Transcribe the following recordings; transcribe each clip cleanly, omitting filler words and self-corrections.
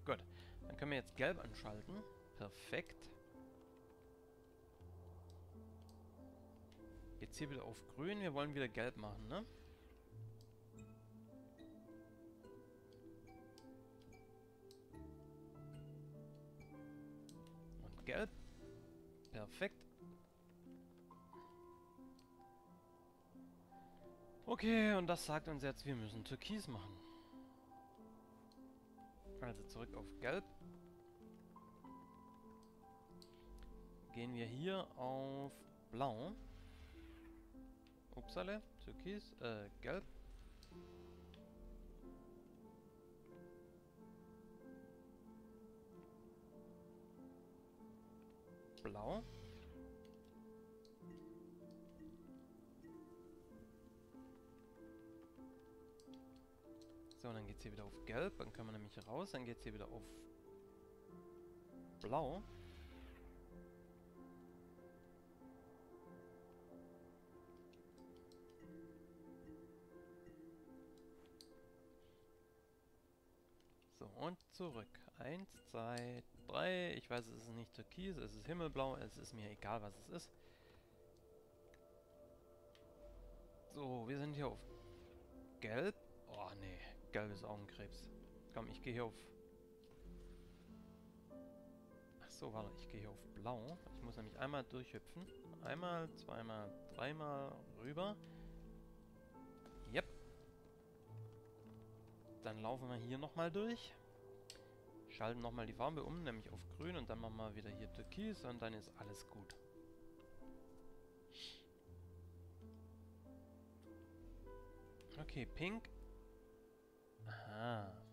Gut. Dann können wir jetzt gelb anschalten. Perfekt. Jetzt hier wieder auf grün. Wir wollen wieder gelb machen, ne? Und gelb. Perfekt. Okay, und das sagt uns jetzt, wir müssen Türkis machen. Also zurück auf gelb. Gehen wir hier auf blau. Upsale, Türkis, gelb. Blau. So, und dann geht es hier wieder auf gelb. Dann können wir nämlich raus. Dann geht es hier wieder auf blau. So, und zurück. 1, 2, 3. Ich weiß, es ist nicht türkis, es ist himmelblau. Es ist mir egal, was es ist. So, wir sind hier auf gelb. Oh, nee. Gelb ist Augenkrebs. Komm, ich gehe hier auf... Ach so, warte. Ich gehe hier auf blau. Ich muss nämlich einmal durchhüpfen. Einmal, zweimal, dreimal rüber. Yep. Dann laufen wir hier nochmal durch. Schalten nochmal die Farbe um, nämlich auf grün. Und dann machen wir wieder hier türkis und dann ist alles gut. Okay, pink. Aha.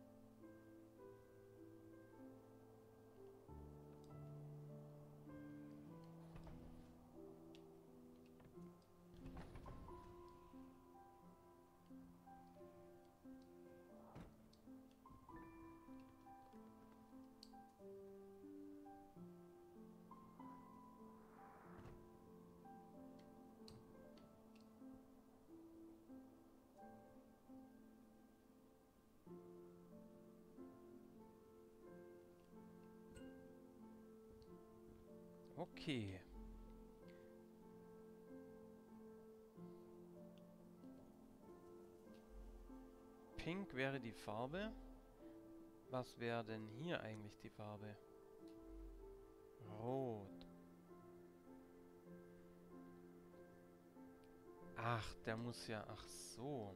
Okay. Pink wäre die Farbe. Was wäre denn hier eigentlich die Farbe? Rot. Ach, der muss ja... Ach so.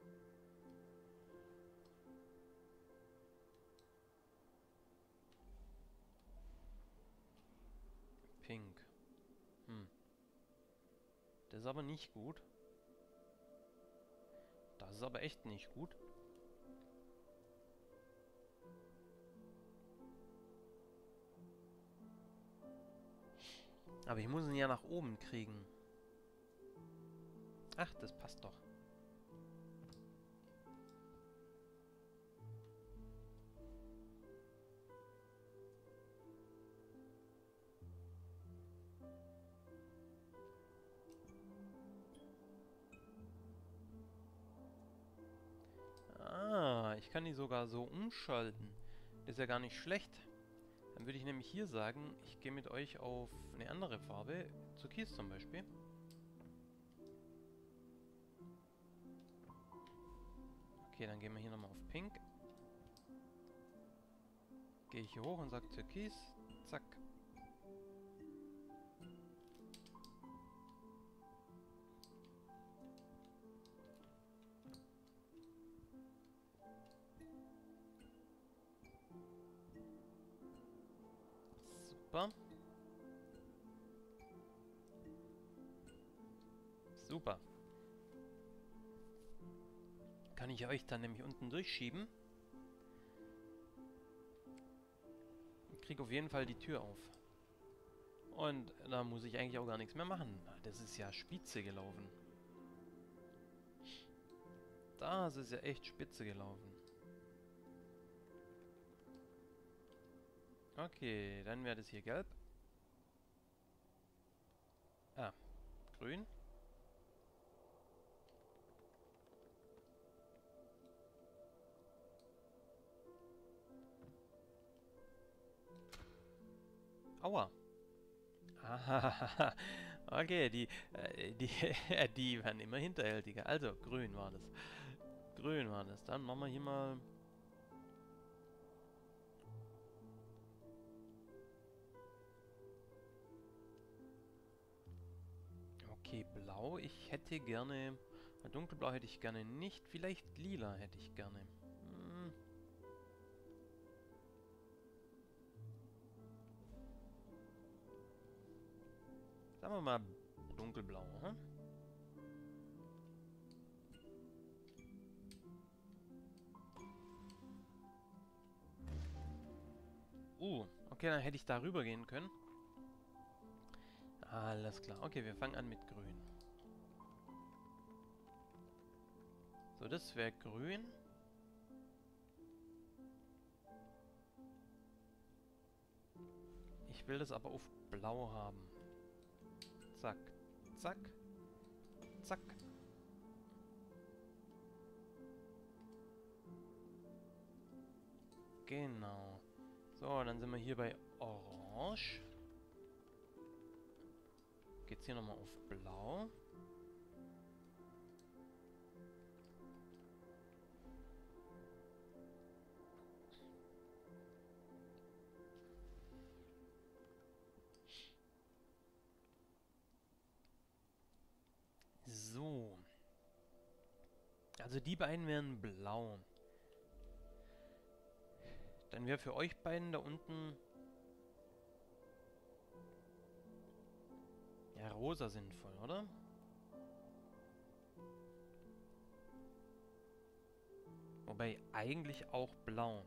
Pink. Hm. Das ist aber nicht gut. Das ist aber echt nicht gut. Aber ich muss ihn ja nach oben kriegen. Ach, das passt doch. Ah, ich kann die sogar so umschalten. Das ist ja gar nicht schlecht. Dann würde ich nämlich hier sagen, ich gehe mit euch auf eine andere Farbe. Türkis zum Beispiel. Okay, dann gehen wir hier nochmal auf Pink. Gehe ich hier hoch und sage Türkis. Zack. Super. Super. Kann ich euch dann nämlich unten durchschieben. Ich kriege auf jeden Fall die Tür auf. Und da muss ich eigentlich auch gar nichts mehr machen. Das ist ja spitze gelaufen. Das ist ja echt spitze gelaufen. Okay, dann wäre das hier gelb. Ah, grün. Aua. Ah, okay, die werden immer hinterhältiger. Also, grün war das. Grün war das. Dann machen wir hier mal... Okay, blau. Ich hätte gerne... Dunkelblau hätte ich gerne nicht. Vielleicht lila hätte ich gerne. Hm. Sagen wir mal dunkelblau, hm? Okay, dann hätte ich da rüber gehen können. Alles klar. Okay, wir fangen an mit grün. So, das wäre grün. Ich will das aber auf blau haben. Zack, zack, zack. Genau. So, dann sind wir hier bei orange. Geht's hier nochmal auf blau. So. Also die beiden wären blau. Dann wäre für euch beiden da unten... Ja, rosa sinnvoll, oder? Wobei eigentlich auch blau.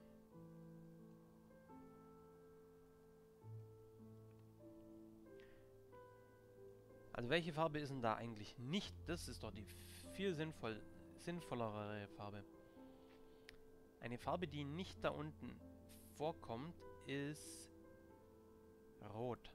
Also welche Farbe ist denn da eigentlich nicht? Das ist doch die viel sinnvollere Farbe. Eine Farbe, die nicht da unten vorkommt, ist rot.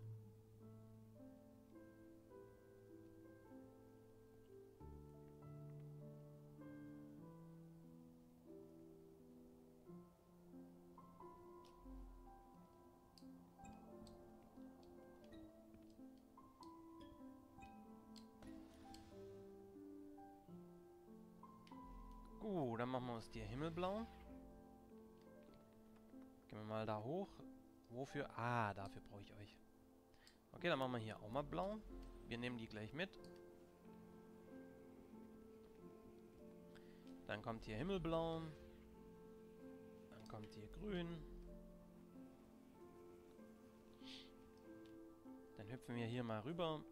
Gut, dann machen wir uns die Himmelblau. Gehen wir mal da hoch. Wofür? Ah, dafür brauche ich euch. Okay, dann machen wir hier auch mal blau. Wir nehmen die gleich mit. Dann kommt hier Himmelblau. Dann kommt hier grün. Dann hüpfen wir hier mal rüber.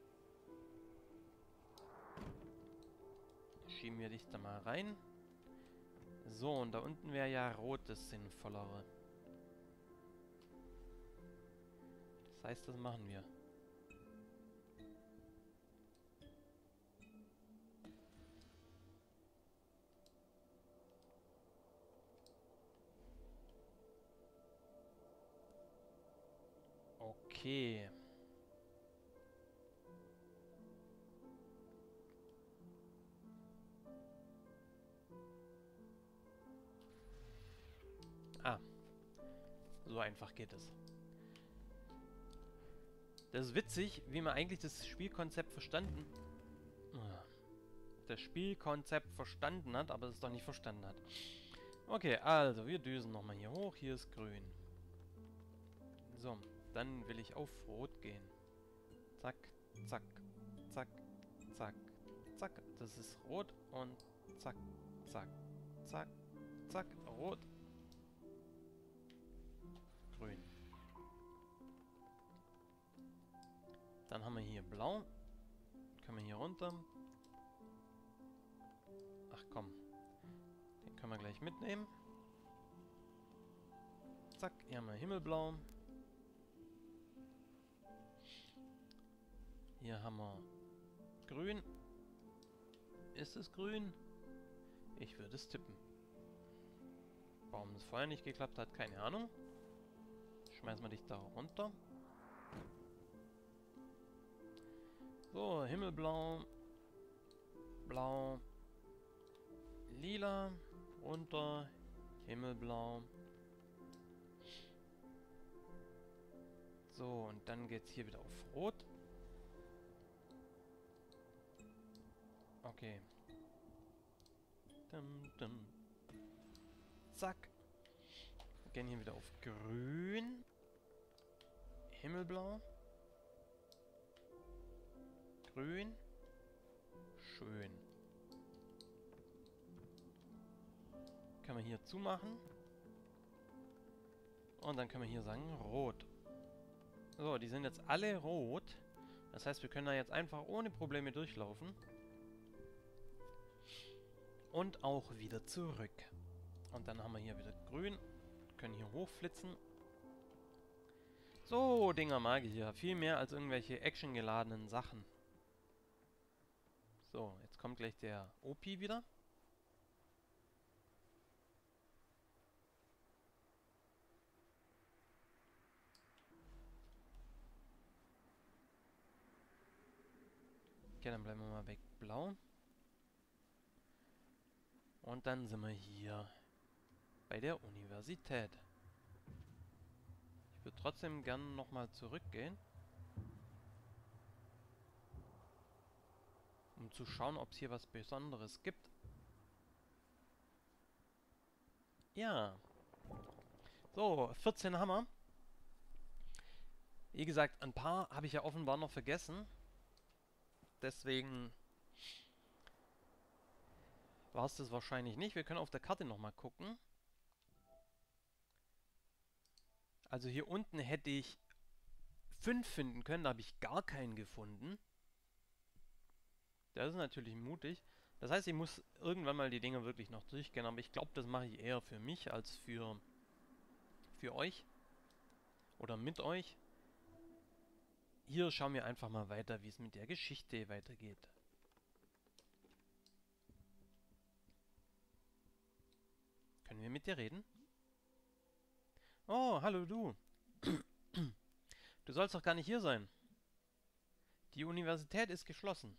Schieben wir dich da mal rein. So, und da unten wäre ja rot das Sinnvollere. Das heißt, das machen wir. Okay. Ah. So einfach geht es. Das ist witzig, wie man eigentlich das Spielkonzept verstanden... Das Spielkonzept verstanden hat, aber es doch nicht verstanden hat. Okay, also wir düsen nochmal hier hoch. Hier ist grün. So, dann will ich auf rot gehen. Zack, zack, zack, zack, zack. Das ist rot und zack, zack, zack, zack, rot. Grün. Dann haben wir hier blau. Können wir hier runter. Ach komm. Den können wir gleich mitnehmen. Zack, hier haben wir himmelblau. Hier haben wir grün. Ist es grün? Ich würde es tippen. Warum es vorher nicht geklappt hat, keine Ahnung. Schmeißen wir dich da runter. So, himmelblau. Blau. Lila. Runter. Himmelblau. So, und dann geht's hier wieder auf Rot. Okay. Dum. Zack. Gehen hier wieder auf Grün. Himmelblau. Grün. Schön. Können wir hier zumachen. Und dann können wir hier sagen Rot. So, die sind jetzt alle rot. Das heißt, wir können da jetzt einfach ohne Probleme durchlaufen. Und auch wieder zurück. Und dann haben wir hier wieder grün. Können hier hochflitzen. So, Dinger mag ich hier. Viel mehr als irgendwelche actiongeladenen Sachen. So, jetzt kommt gleich der OP wieder. Okay, dann bleiben wir mal weg. Blau. Und dann sind wir hier bei der Universität. Ich würde trotzdem gerne nochmal zurückgehen. Um zu schauen, ob es hier was Besonderes gibt. Ja. So, 14 Hammer. Wie gesagt, ein paar habe ich ja offenbar noch vergessen. Deswegen war es das wahrscheinlich nicht. Wir können auf der Karte nochmal gucken. Also hier unten hätte ich 5 finden können. Da habe ich gar keinen gefunden. Das ist natürlich mutig. Das heißt, ich muss irgendwann mal die Dinge wirklich noch durchgehen. Aber ich glaube, das mache ich eher für mich als für euch. Oder mit euch. Hier schauen wir einfach mal weiter, wie es mit der Geschichte weitergeht. Können wir mit dir reden? Oh, hallo du. Du sollst doch gar nicht hier sein. Die Universität ist geschlossen.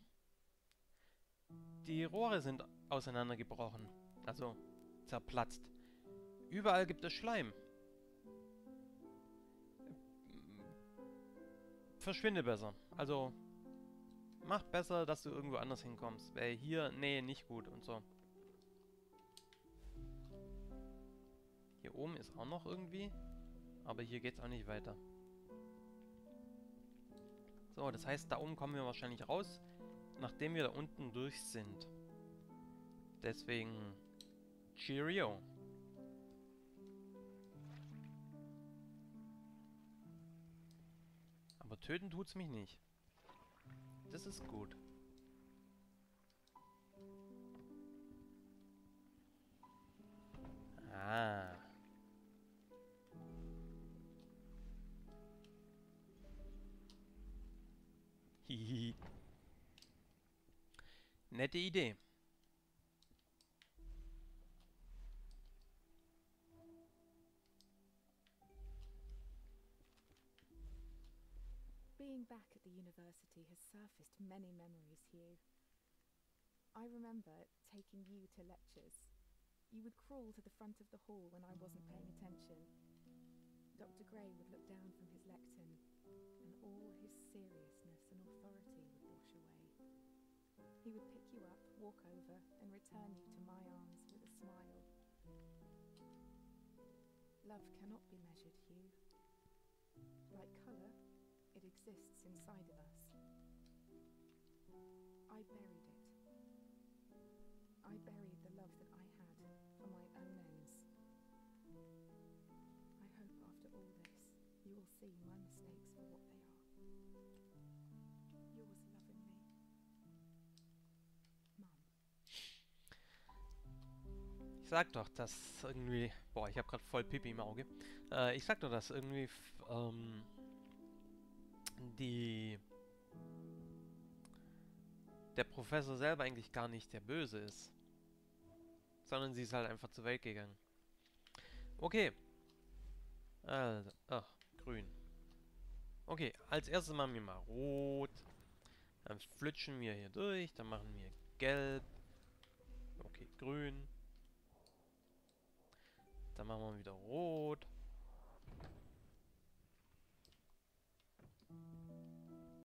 Die Rohre sind auseinandergebrochen. Also zerplatzt. Überall gibt es Schleim. Verschwinde besser. Also mach besser, dass du irgendwo anders hinkommst. Weil hier, nee, nicht gut und so. Hier oben ist auch noch irgendwie. Aber hier geht's auch nicht weiter. So, das heißt, da oben kommen wir wahrscheinlich raus, nachdem wir da unten durch sind. Deswegen, Cheerio. Aber töten tut's mich nicht. Das ist gut. Ah. Hihihi. Nette Idee. Being back at the university has surfaced many memories, Hugh. I remember taking you to lectures. You would crawl to the front of the hall when I wasn't paying attention. Dr. Gray would look down from his lectern, and all his seriousness and authority would wash away. He would pick you up, walk over, and return you to my arms with a smile. Love cannot be measured, Hugh. Like colour, it exists inside of us. I buried it. I buried the love that I had for my own ends. I hope after all this, you will see my mistakes for what they are. Yours lovingly, Mum. Ich sag doch, dass irgendwie... Boah, ich habe gerade voll Pipi im Auge. Ich sag doch, dass irgendwie der Professor selber eigentlich gar nicht der Böse ist. Sondern sie ist halt einfach zur Welt gegangen. Okay. Also, ach, grün. Okay, als erstes machen wir mal rot. Dann flitschen wir hier durch. Dann machen wir gelb. Okay, grün. Dann machen wir wieder rot.